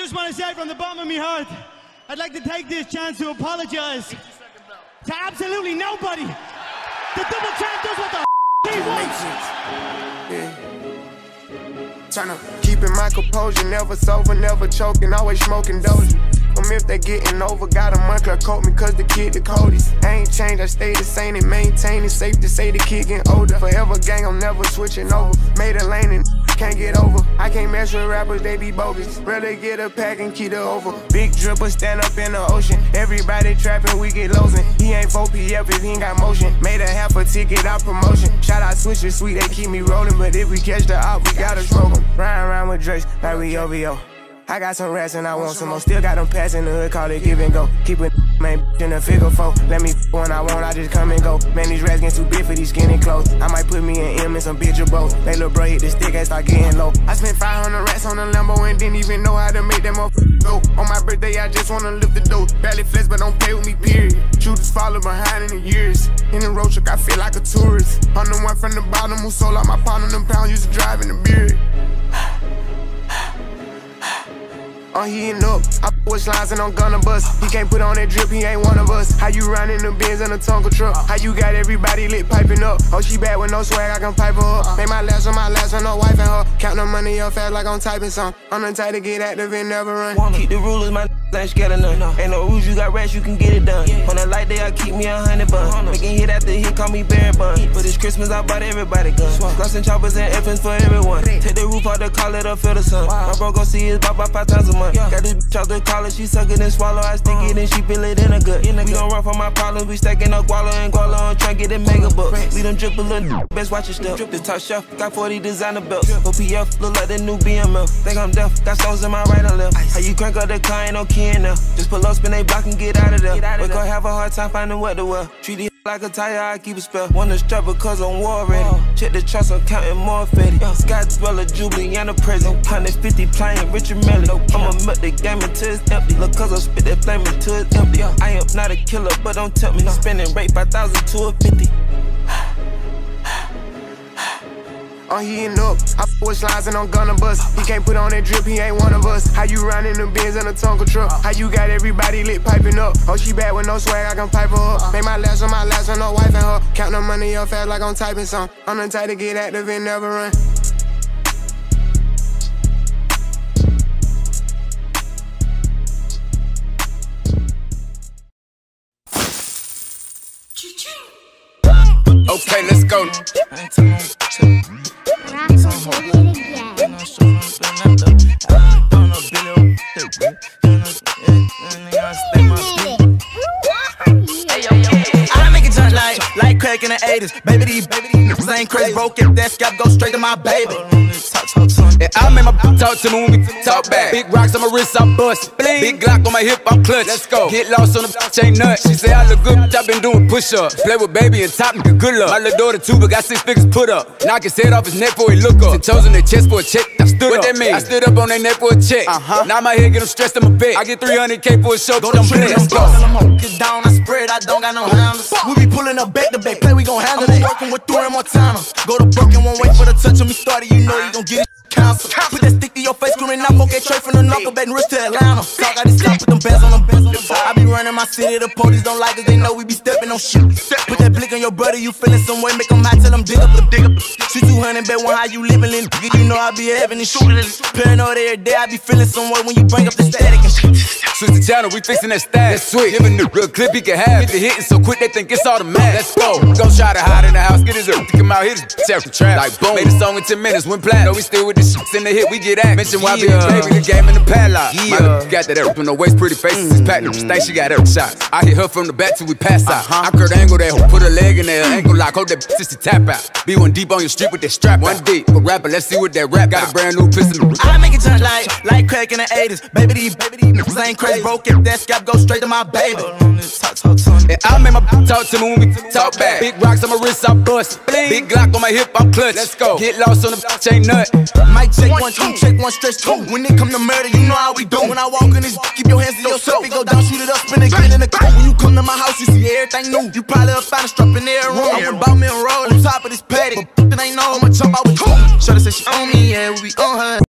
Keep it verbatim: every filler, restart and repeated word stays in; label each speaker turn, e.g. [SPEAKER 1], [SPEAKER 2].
[SPEAKER 1] just want to say from the bottom of my heart, I'd like to take this chance to apologize to absolutely nobody. The double champ does what the f he wants.
[SPEAKER 2] Yeah. Tryna keeping my composure, never sober, never choking, always smoking dozy. Um, if they getting over, got a month to coat me, cause the kid the coldest. I ain't changed, I stay the same and maintain it. Safe to say the kid getting older. Forever gang, I'm never switching over. Made a lane and can't get over. I can't mess with rappers, they be bogus. Rather get a pack and keep it over. Big dripper stand up in the ocean. Everybody trapping, we get losing. He ain't four P F if he ain't got motion. Made a half a ticket out promotion. Shout out switches, sweet, they keep me rolling. But if we catch the op, we gotta smoke them. Ride around with Drakes like we O V O. I got some rats and I want some more. Still got them pass in the hood, call it give and go. Keep it man in the figure four. Let me when I want, I just come and go. Man, these rats getting too big for these skinny clothes. I might put me an M in some bitch or both. They little bro hit the stick and start getting low. I spent five hundred rats on a Lambo and didn't even know how to make that motherfucker go. On my birthday, I just wanna lift the dough. Barely flex, but don't play with me, period. Shooters follow behind in the years. In the road truck, I feel like a tourist. I'm the one from the bottom who sold out my pound on them pounds, used to drive in the beard. I'm heating up, I push lines and I'm gonna bust. He can't put on that drip, he ain't one of us. How you riding the Benz in a Tonka truck? How you got everybody lit piping up? Oh, she bad with no swag, I can pipe her up. Make my last on my last one, no wife and her. Count the money up fast like I'm typing some. I'm the type to get active and never run.
[SPEAKER 3] Keep the rulers, my ain't scared of none. Ain't no rules, you got rats, you can get it done. On that light day, I keep me a hundred bun. Making hit after hit, call me Barry Bun. For this Christmas, I bought everybody guns. Gloss and choppers and effins for everyone. Take the roof out the call it up, feel the sun. My bro gon' see his bop about five times a month. Got this bitch out the college, she suck it and swallow. I stick it and she feel it in a gut. We don't run from my problems, we stacking up guala and guala on trying to get them mega bucks. We done drip a little, best watch your step. This top shelf, got forty designer belts. O P F, look like the new B M F. Think I'm deaf, got stones in my right and left. How you crank up the car, ain't no key in there. Just pull up, spin they block and get out of there. We gon' have a hard time finding what to wear. Treat it like a tire, I keep a spell. Wanna strap because I'm war ready. Check the trust, I'm counting more fetty. Scott Dweller, Jubilee, and a present. one hundred fifty playing Richard Melly. I'ma milk the game until it's empty. Look, cause I spit that flame until it's empty. I am not a killer, but don't tempt me. Spending rate five thousand to a fifty.
[SPEAKER 2] I'm heating up, I push lines and I'm gonna bust. He can't put on that drip, he ain't one of us. How you riding the Benz in a Tonka truck? How you got everybody lit piping up? Oh, she bad with no swag, I can pipe her up. Make my last on my last one, no wife and her. Count the money up fast like I'm typing some. I'm the type to get active and never run.
[SPEAKER 4] Okay, let's go.
[SPEAKER 5] I make it jump like, like crack in the eighties. Baby, these baby, these niggas ain't crazy. Broke if that scalp go straight to my baby.
[SPEAKER 4] And I make my talk to me when we talk back. Big rocks on my wrist, I bust. Bling. Big Glock on my hip, I'm clutch. Let's go. Get lost on the chain nut. She say I look good, I been doing push-ups. Play with baby and top me, good luck. My little daughter too, but got six figures put up. Knock his head off his neck before he look up. Ten toes in their chest for a check, I stood what up. What that mean? I stood up on their neck for a check. Uh-huh. Now my head get them stressed in my bed. I get three hundred K for a show, go to play. Let's go.
[SPEAKER 5] Get down, I spread, I don't got no handles. We be pulling up back to back, play, we gon' handle it. Working with Thor and Montana. Go to Brooklyn, won't wait for the touch on me started, you know you gon' get it. Council. Put that stick to your face, screaming out, okay, trade from the knuckle, Baton Rouge to Atlanta. Talk, I just stop with them bands on them bands on the I be running my city, the police don't like us, they know we be stepping on shit. Put that blick on your brother, you feeling some way, make them hot, tell them dig up the dig up. Shoot two hundred, bet one how you living in, you know I be having this shit. Paranoid every day, I be feeling some way when you bring up the static and shit.
[SPEAKER 4] Switch the channel, we fixing that stack. That's sweet. Giving the real clip he can have. Hit the hitting so quick they think it's automatic. Let's go. Don't try to hide in the house, get his earth to come out, hit his after trap. Like boom. Made a song in ten minutes, went platinum. No, we still with the shits in the hit, we get at. Mention why yeah. Be a baby, the game in the padlock. Yeah. My got that up on the waist, pretty faces, mm. Packed up, just think she got every shot. I hit her from the back till we pass out. Uh-huh. I curved angle that hoe, put her leg in there, ankle lock, hold that bitch to tap out. Be one deep on your street with that strap. One deep, a rapper, let's see what that rap got. A brand new pistol.
[SPEAKER 5] I make it jump like, like crack in the eighties. Baby, these baby, these niggas ain't crazy. Broke if that scalp go straight to my baby.
[SPEAKER 4] And I make my talk to me when we talk back. Big rocks on my wrist, I bust. Bling. Big Glock on my hip, I'm clutch. Let's go. Get lost on the chain nut.
[SPEAKER 5] Mic check one, two, check one, stretch two. When it come to murder, you know how we do. When I walk in this, keep your hands to yourself. It go down, shoot it up, spin it, get in the coat. When you come to my house, you see everything new. You probably find a strap in there room. I'm about me and roll on top of this paddock, but it ain't no, I'ma jump out with two. Shorty say she on me, yeah, we be on her.